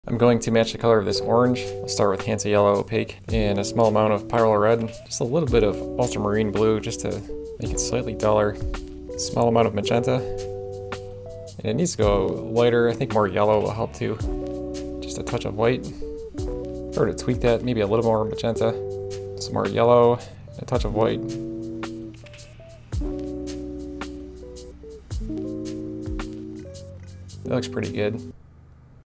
I'm going to match the color of this orange. I'll start with Hansa Yellow Opaque and a small amount of Pyrola Red, just a little bit of Ultramarine Blue just to make it slightly duller. Small amount of Magenta. And it needs to go lighter. I think more yellow will help too. Just a touch of white. If I were to tweak that, maybe a little more Magenta. Some more yellow, a touch of white. That looks pretty good.